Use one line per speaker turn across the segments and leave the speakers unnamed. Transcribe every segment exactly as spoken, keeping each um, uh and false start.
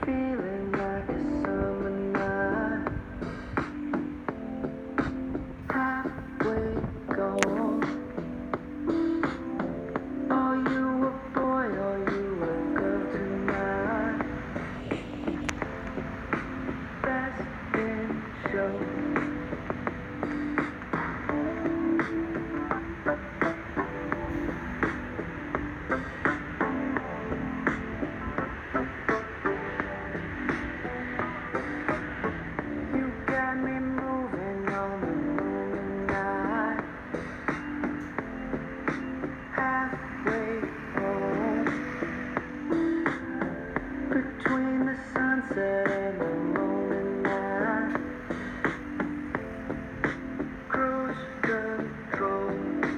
feeling like a summer night. Halfway gone. Are you a boy or you a girl tonight? Best in show. You got me moving on the moon night. Halfway home. Between the sunset and the morning light. Cruise control.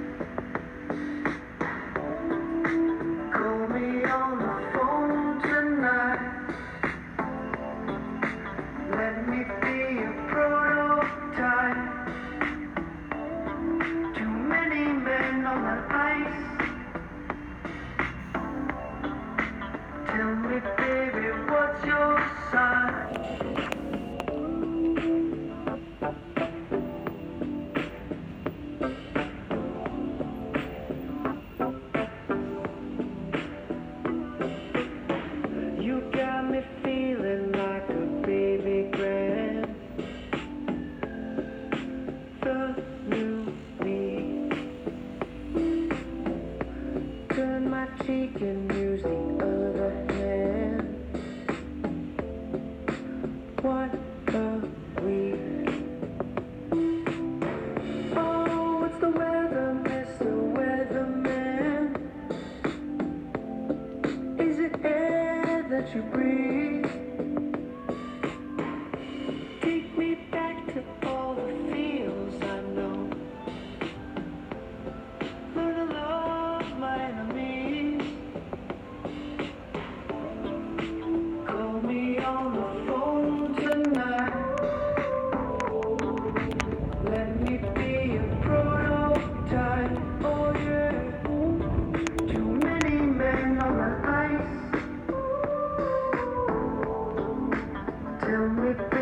Call me on the phone tonight. Let me be a prototype. Too many men on the ice. Tell me, baby, what's your sign? You got me feeling like a baby grand. The new me. Turn my cheek and use the other hand. What a week. Oh, what's the weather, Mister Weatherman? Is it air that you breathe? Take me back to all the feels I know. Learn to love my enemies. Call me on the phone tonight. Let me be a prototype. Oh yeah. Too many men on the ice. Tell me,